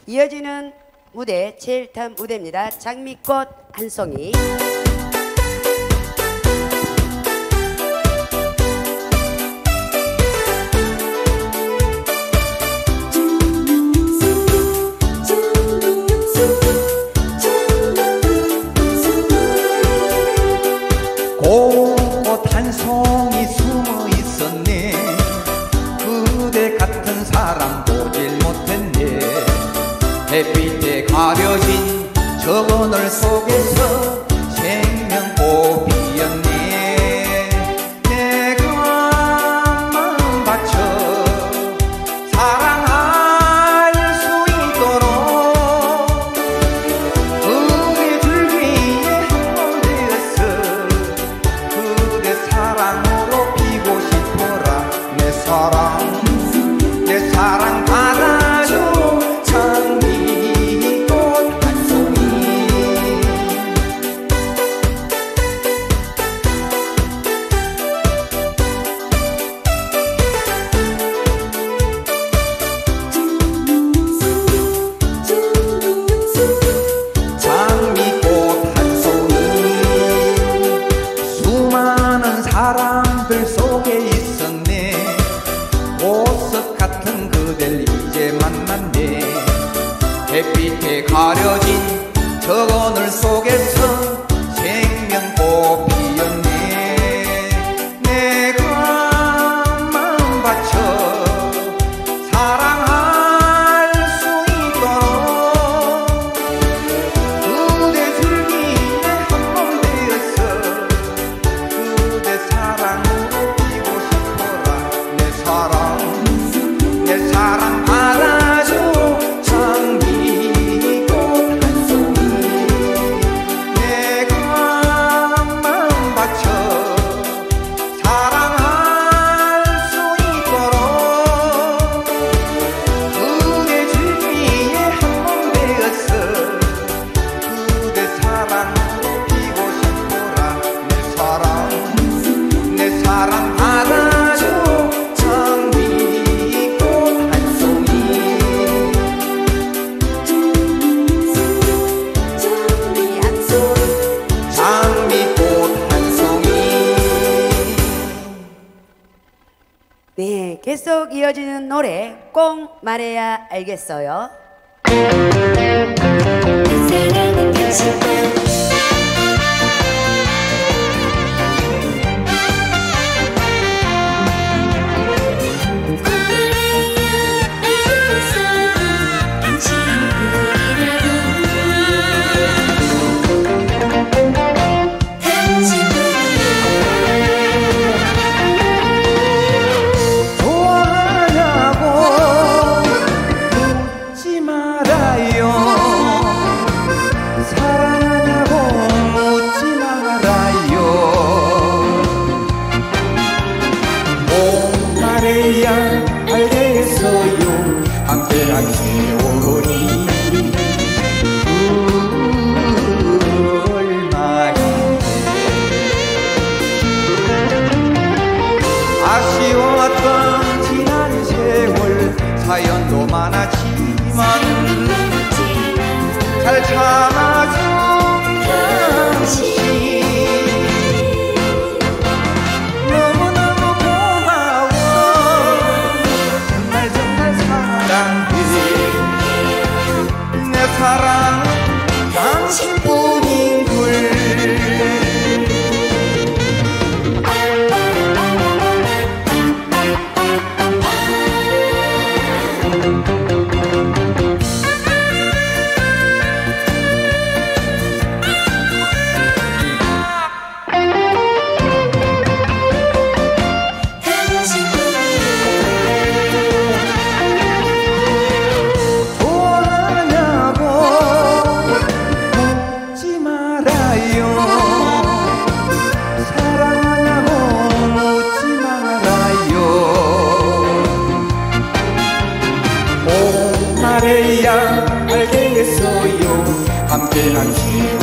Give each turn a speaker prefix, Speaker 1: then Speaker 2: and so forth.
Speaker 1: 이어지는 무대 제1탄 무대입니다. 장미꽃 한 송이.
Speaker 2: 꽃 한 송이 숨어 있었네. 그대 같은 사람 보질 못했네. 햇빛에 가려진 저 그늘 속에서 생명꽃 피었네. 내가 마음 바쳐 사랑할 수 있도록 그대 줄기에 한번 되었어. 그대 사랑으로 피고 싶어라. 내 사랑, 내 사랑 받아줘. 장미꽃 한 송이. 장미꽃 한 송이. 수많은 사람들 속에 있었네. 보석 같은 그댈 이제 만났네. 햇빛에 가려진 저 그늘 속에서 생명꽃 피었네. 내가 마음 바쳐 사랑할 수 있도록 그대 줄기에 한번 되었어. 그대 사랑으로 피고 싶어라. 내 사랑, 내 사랑 받아줘. 장미꽃 한 송이. 내가 마음 바쳐 사랑할 수 있도록 그대 줄기에 한번 되었어. 그대 사랑으로 피고 싶어라. 내 사랑, 내 사랑 받아줘. 장미꽃 한 송이. 장미꽃 한 송이.
Speaker 1: 네, 계속 이어지는 노래 꼭 말해야 알겠어요.
Speaker 3: 사랑은 당신만.
Speaker 2: 좋아하냐고 묻지 말아요. 사랑하냐고 묻지 말아요. 꼭 말해야 알겠어요. 함께한 세월이 아쉬웠던 지난 세월. 사연도 많았지만 잘 참아준 당신 너무너무 고마워. 정말 정말 사랑해. 내 사랑 당신뿐인걸. 말해야 알겠어요. 함께한